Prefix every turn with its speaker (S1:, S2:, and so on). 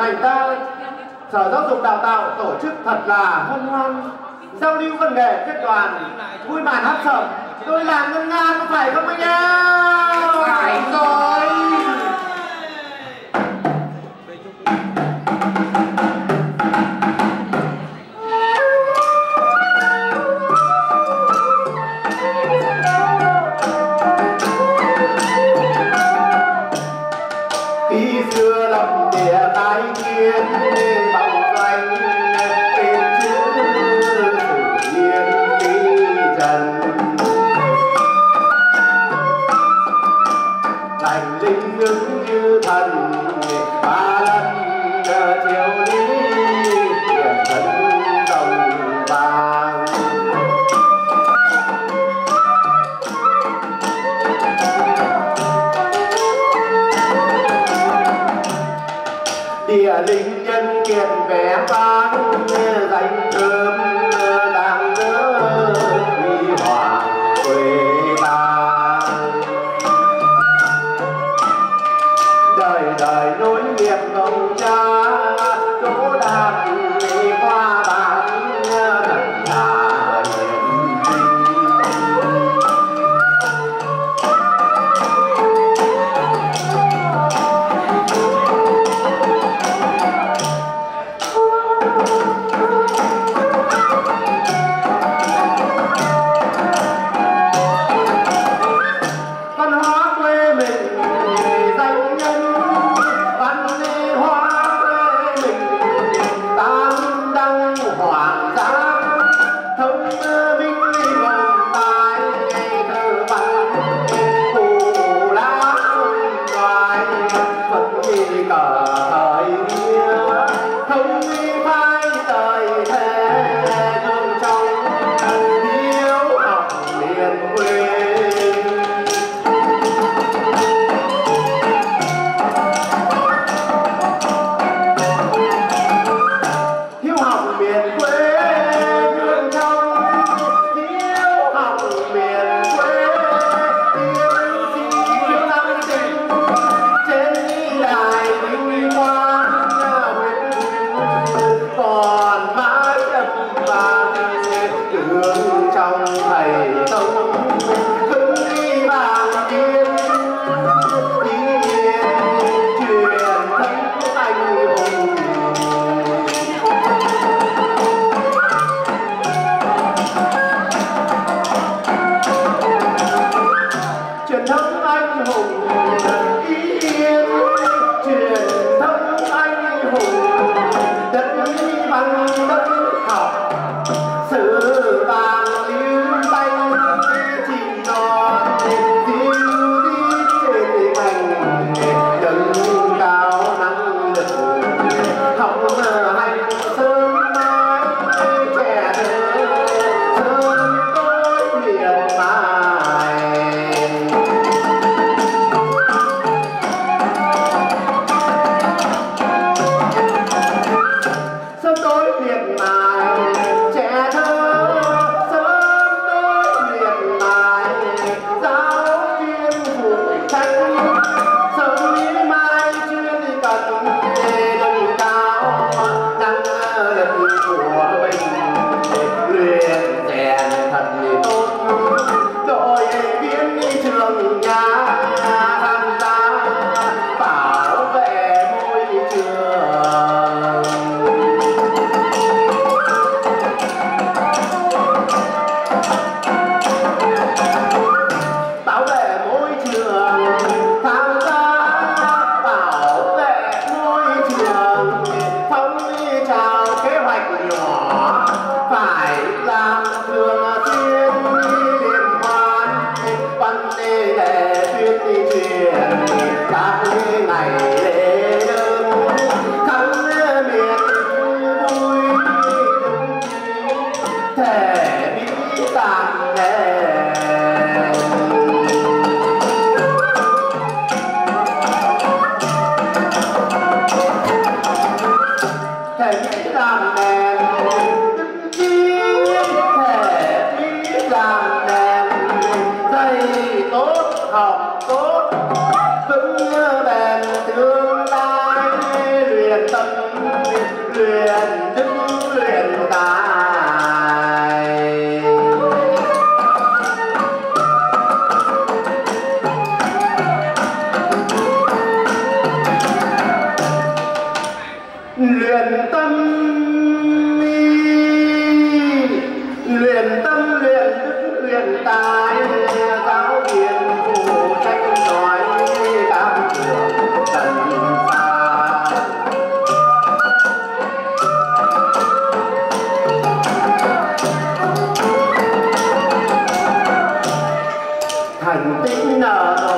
S1: ngành ta, Sở Giáo dục Đào tạo tổ chức thật là hân hoan, giao lưu văn nghệ kết đoàn, vui màn hát sẩm, tôi làm ngân nga có phải không anh em?
S2: Phải rồi.
S1: Khi xưa lập địa tái kiến bằng danh tên chữ Sử Yên Ti Trần, thành linh ứng như thần ba lần chiều lý hiển thân rồng vàng. Địa linh nhân kiệt vẽ vang danh thơm đang dỡ huy hoàng quê ta, đời đời nối nghiệp ông cha đỗ đạt khoa bảng thật là hiển linh. thành tích nở